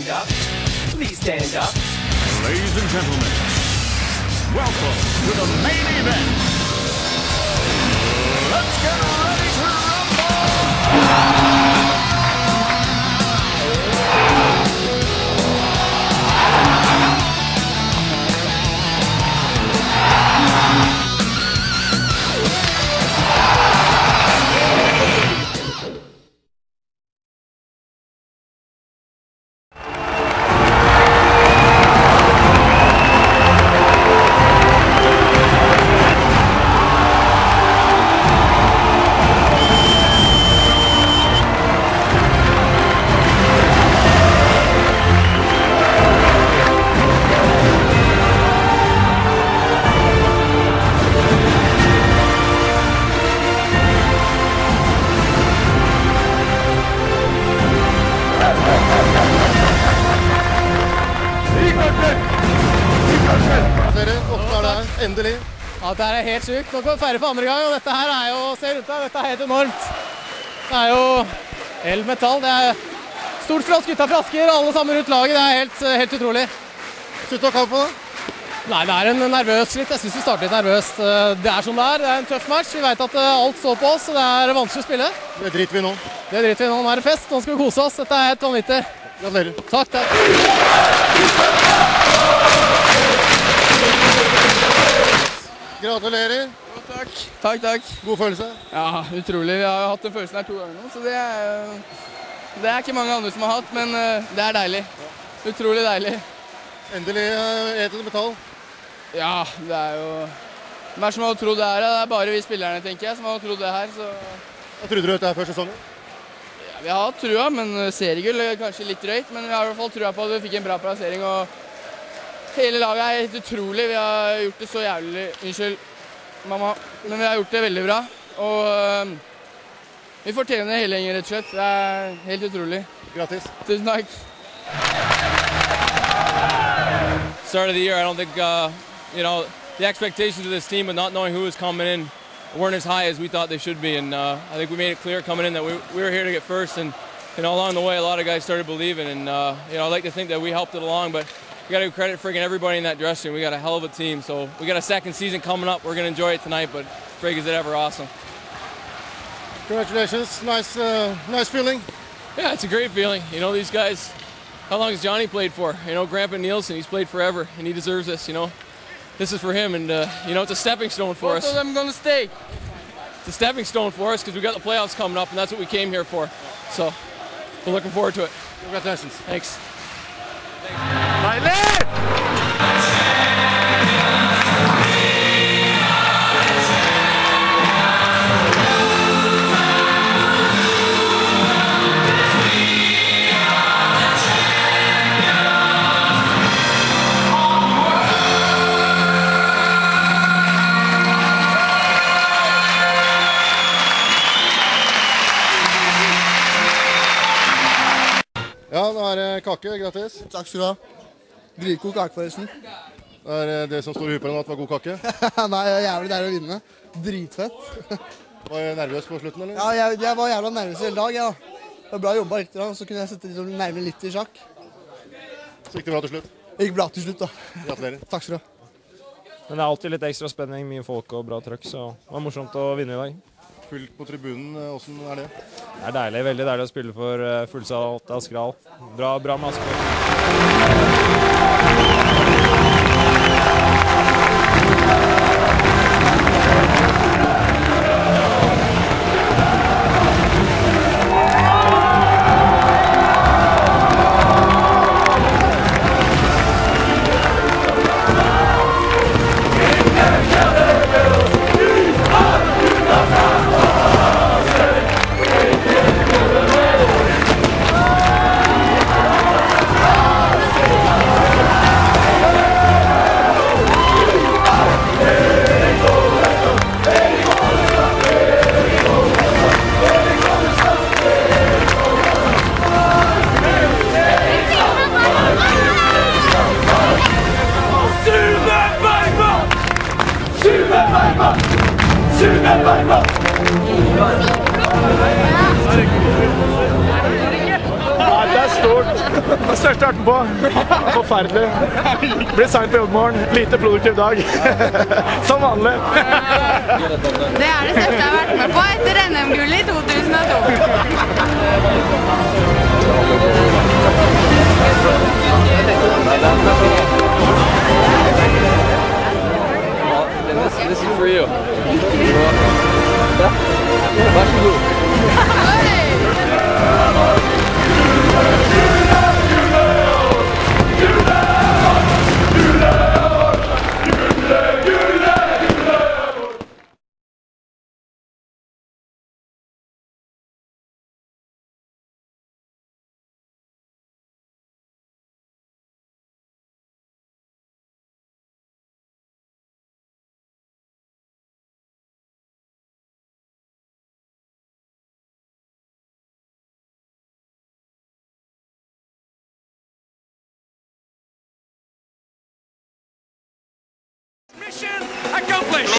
stand up. Please stand up. Ladies and gentlemen, welcome to the main event. Let's get ready to rumble! Endelig. Ja, det er helt sykt. Nå kan vi feire for andre gang, og dette her er jo, se rundt deg, dette er helt enormt. Det er jo elmetall, det er stort for oss gutta fra Asker, alle sammen rundt laget, det er helt utrolig. Slutt å kalle på det? Nei, det er en nervøs litt, jeg synes vi starter litt nervøst. Det er som det er en tøff match, vi vet at alt står på oss, og det er vanskelig å spille. Det driter vi nå. Det driter vi nå, nå er det fest, nå skal vi kose oss, dette er helt vanvittig. Gratulerer. Takk, takk. Gratulerer. Jo, takk. Takk, takk. God følelse? Ja, utrolig. Jeg har hatt den følelsen her 2 ganger nå, så det er ikke mange andre som har hatt, men det er deilig. Utrolig deilig. Endelig edelt metall. Ja, det er jo... Hvem som hadde trodd det her? Det er bare vi spillerne, tenker jeg, som hadde trodd det her, så... Hva trodde du dette her før sesongen? Ja, vi har hatt trua, men seriegull er kanskje litt drøyt, men vi har i hvert fall trua på at vi fikk en bra plassering, og hele laget er helt utrolig. Vi har gjort det så jævlig, unnskyld mamma, men vi har gjort det veldig bra, og vi fortjener hele gjengen rett og slett. Det er helt utrolig. Grattis. Tusen takk. Start of the year, I don't think, you know, the expectations of this team, but not knowing who was coming in, weren't as high as we thought they should be, and I think we made it clear coming in that we were here to get first, and you know, along the way, a lot of guys started believing, and you know, I like to think that we helped it along, but we got to give credit friggin' everybody in that dressing room. We got a hell of a team, so we got a second season coming up. We're gonna enjoy it tonight, but frig is it ever awesome. Congratulations, nice feeling. Yeah, it's a great feeling. You know, these guys, how long has Johnny played for? You know, Grandpa Nielsen, he's played forever, and he deserves this, you know. This is for him, and you know, it's a stepping stone for us. Both of them gonna stay. It's a stepping stone for us because we got the playoffs coming up, and that's what we came here for. So we're looking forward to it. Congratulations. Thanks. Ja, nå er det kake. Grattis. Takk skal du ha. Dritgod kake forresten. Det er det som står i huet på den at det var god kake. Nei, det er jævlig deilig å vinne. Dritfett. Var du nervøs på slutten, eller? Ja, jeg var jævla nervøs hele dag, ja. Det var bra jobba litt, så kunne jeg sette nervene litt i sjakk. Så gikk det bra til slutt? Det gikk bra til slutt, da. Gratulerer. Takk skal du ha. Men det er alltid litt ekstra spenning, mye folk og bra trøkk, så det var morsomt å vinne i dag. Fullt på tribunen, hvordan er det? Det er deilig, veldig deilig å spille for fullsatt Askerdal. Bra med Asker. Der står stort. Den største arten på. Forferdelig. Blir sent på jobbmorgen. Lite produktiv dag. Som vanlig. Det er det største jeg har vært med på etter NM-gullet i 2002.